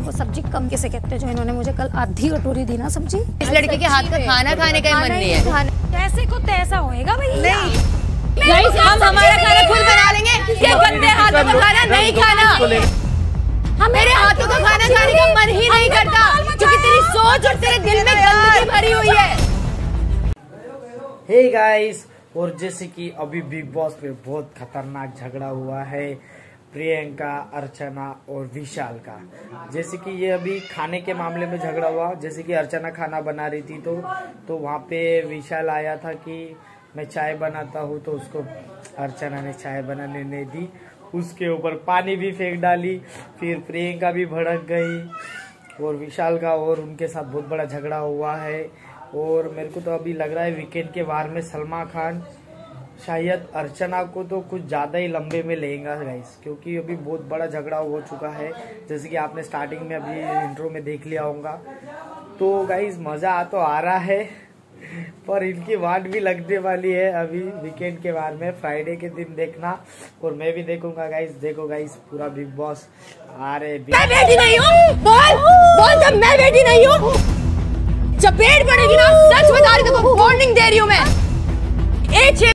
वो सब्जी कम किसे कहते हैं जो इन्होंने मुझे कल आधी कटोरी दी ना सब्जी। इस लड़के के हाथ का खाना खाने का मन नहीं है। कैसे को तैसा होएगा भाई। नहीं हम हमारा खाना खुद बना लेंगे। ये गंदे हाथों का खाना नहीं खाना। हम मेरे हाथों का खाना खाने का मन ही नहीं करता क्योंकि तेरी सोच और तेरे दिल में गंदगी भरी हुई है। हे गाइस, और जैसे कि अभी बिग बॉस पे बहुत खतरनाक झगड़ा हुआ है प्रियंका, अर्चना और विशाल का। जैसे कि ये अभी खाने के मामले में झगड़ा हुआ। जैसे कि अर्चना खाना बना रही थी तो वहाँ पे विशाल आया था कि मैं चाय बनाता हूँ, तो उसको अर्चना ने चाय बनाने नहीं दी, उसके ऊपर पानी भी फेंक डाली। फिर प्रियंका भी भड़क गई और विशाल का और उनके साथ बहुत बड़ा झगड़ा हुआ है। और मेरे को तो अभी लग रहा है वीकेंड के वार में सलमान खान शायद अर्चना को तो कुछ ज़्यादा ही लंबे में लेगा गाइस, क्योंकि अभी बहुत बड़ा झगड़ा हो चुका है। जैसे कि आपने स्टार्टिंग में अभी इंट्रो में देख लिया होगा। तो गाइस मज़ा तो आ रहा है, पर इनकी वाट भी लगने वाली है अभी वीकेंड के वार में। फ्राइडे के दिन देखना और मैं भी देखूंगा गाइस। देखो गाइस पूरा बिग बॉस आ रहे। मैं बेटी नहीं हूँ, बोल जब मैं बेटी नहीं हूँ। जब पेट पड़ेगी ना, सच बता रही हूँ, वार्निंग दे रही हूँ मैं। एक